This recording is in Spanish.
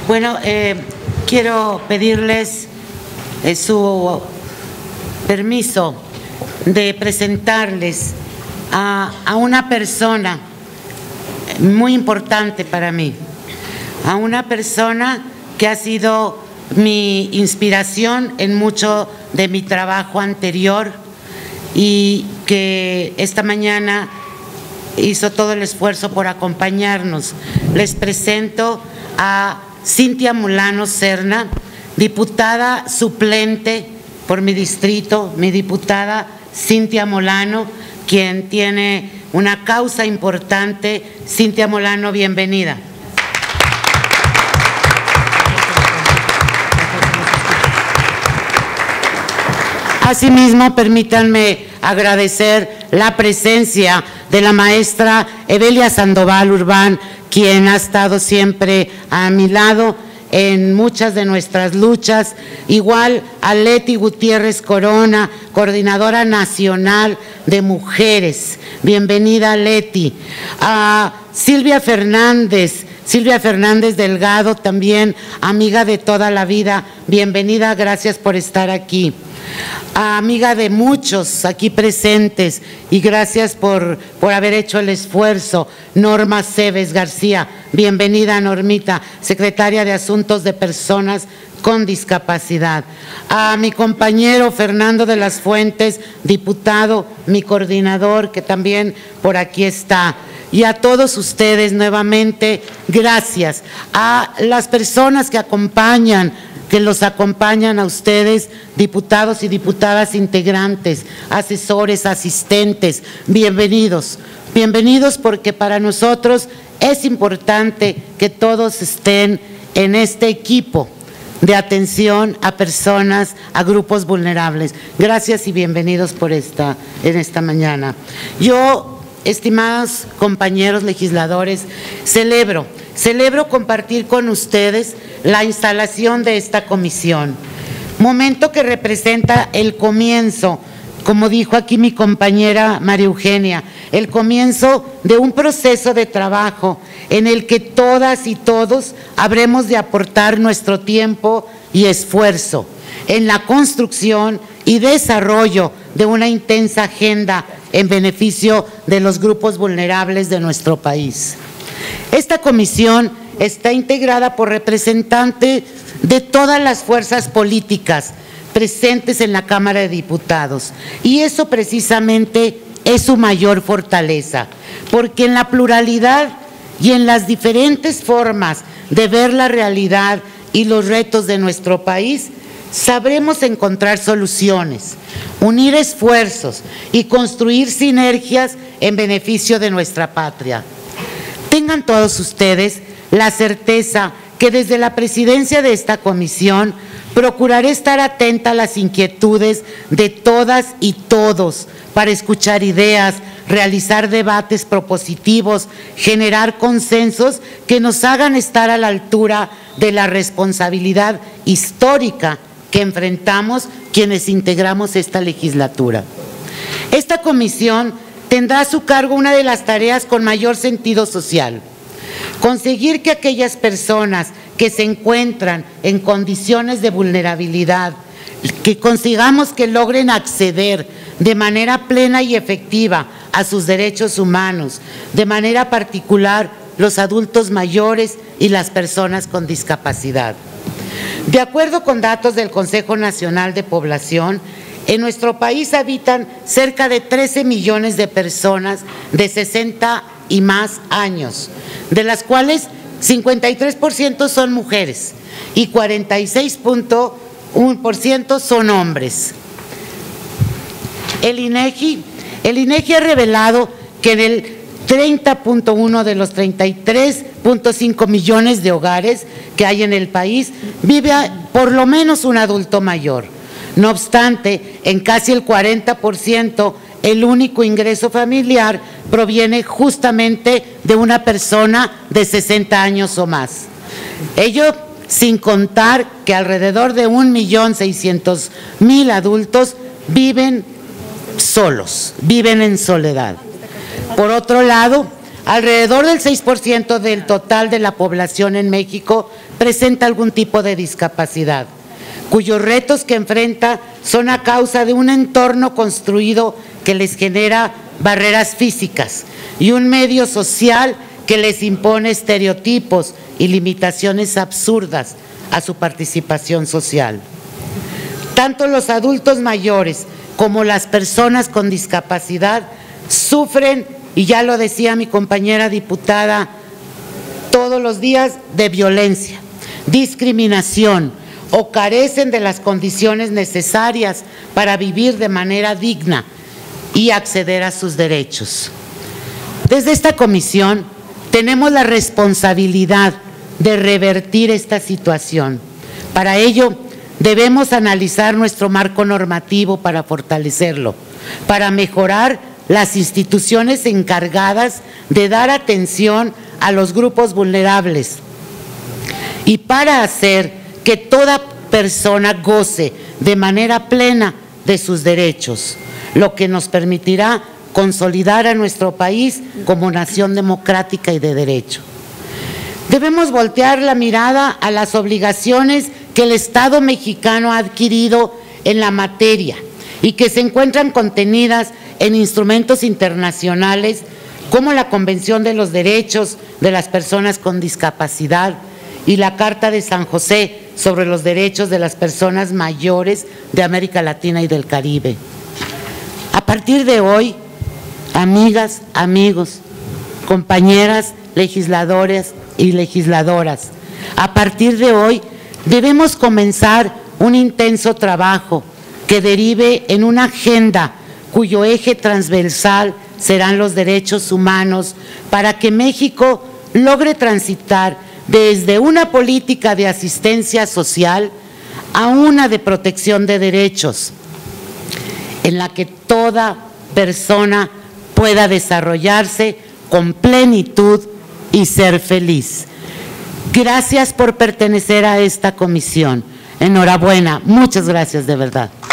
Bueno, quiero pedirles su permiso de presentarles a una persona muy importante para mí, a una persona que ha sido mi inspiración en mucho de mi trabajo anterior y que esta mañana hizo todo el esfuerzo por acompañarnos. Les presento a Cintia Molano Serna, diputada suplente por mi distrito, mi diputada Cintia Molano, quien tiene una causa importante. Cintia Molano, bienvenida. Asimismo, permítanme agradecer la presencia de la maestra Evelia Sandoval Urbán, quien ha estado siempre a mi lado en muchas de nuestras luchas. Igual a Leti Gutiérrez Corona, coordinadora nacional de mujeres. Bienvenida, Leti. A Silvia Fernández Delgado, también amiga de toda la vida. Bienvenida, gracias por estar aquí. Amiga de muchos aquí presentes y gracias por haber hecho el esfuerzo, Norma Cebes García. Bienvenida, Normita, secretaria de Asuntos de Personas con Discapacidad. A mi compañero Fernando de las Fuentes, diputado, mi coordinador, que también por aquí está. Y a todos ustedes nuevamente, gracias. A las personas que los acompañan a ustedes, diputados y diputadas integrantes, asesores, asistentes, bienvenidos. Bienvenidos porque para nosotros es importante que todos estén en este equipo de atención a personas, a grupos vulnerables. Gracias y bienvenidos en esta mañana. Yo, estimados compañeros legisladores, celebro compartir con ustedes la instalación de esta comisión, momento que representa el comienzo, como dijo aquí mi compañera María Eugenia, el comienzo de un proceso de trabajo en el que todas y todos habremos de aportar nuestro tiempo y esfuerzo en la construcción y desarrollo de una intensa agenda en beneficio de los grupos vulnerables de nuestro país. Esta comisión está integrada por representantes de todas las fuerzas políticas presentes en la Cámara de Diputados y eso precisamente es su mayor fortaleza, porque en la pluralidad y en las diferentes formas de ver la realidad y los retos de nuestro país, sabremos encontrar soluciones, unir esfuerzos y construir sinergias en beneficio de nuestra patria. Tengan todos ustedes la certeza que desde la presidencia de esta comisión procuraré estar atenta a las inquietudes de todas y todos para escuchar ideas, realizar debates propositivos, generar consensos que nos hagan estar a la altura de la responsabilidad histórica que enfrentamos quienes integramos esta legislatura. Esta comisión tendrá a su cargo una de las tareas con mayor sentido social: conseguir que aquellas personas que se encuentran en condiciones de vulnerabilidad, que consigamos que logren acceder de manera plena y efectiva a sus derechos humanos, de manera particular los adultos mayores y las personas con discapacidad. De acuerdo con datos del Consejo Nacional de Población, en nuestro país habitan cerca de 13 millones de personas de 60 y más años, de las cuales 53% son mujeres y 46.1% son hombres. El INEGI ha revelado que en el 30.1 de los 33.5 millones de hogares que hay en el país vive por lo menos un adulto mayor. No obstante, en casi el 40%, el único ingreso familiar proviene justamente de una persona de 60 años o más. Ello sin contar que alrededor de 1.600.000 adultos viven solos, viven en soledad. Por otro lado, Alrededor del 6% del total de la población en México presenta algún tipo de discapacidad, cuyos retos que enfrenta son a causa de un entorno construido que les genera barreras físicas y un medio social que les impone estereotipos y limitaciones absurdas a su participación social. Tanto los adultos mayores como las personas con discapacidad sufren, y ya lo decía mi compañera diputada, todos los días de violencia, discriminación o carecen de las condiciones necesarias para vivir de manera digna y acceder a sus derechos. Desde esta comisión tenemos la responsabilidad de revertir esta situación. Para ello, debemos analizar nuestro marco normativo para fortalecerlo, para mejorar las instituciones encargadas de dar atención a los grupos vulnerables y para hacer que toda persona goce de manera plena de sus derechos, lo que nos permitirá consolidar a nuestro país como nación democrática y de derecho. Debemos voltear la mirada a las obligaciones que el Estado mexicano ha adquirido en la materia y que se encuentran contenidas en instrumentos internacionales como la Convención de los Derechos de las Personas con Discapacidad y la Carta de San José sobre los derechos de las personas mayores de América Latina y del Caribe. A partir de hoy, amigas, amigos, compañeras legisladoras y legisladoras, a partir de hoy debemos comenzar un intenso trabajo que derive en una agenda cuyo eje transversal serán los derechos humanos para que México logre transitar desde una política de asistencia social a una de protección de derechos, en la que toda persona pueda desarrollarse con plenitud y ser feliz. Gracias por pertenecer a esta comisión. Enhorabuena, muchas gracias de verdad.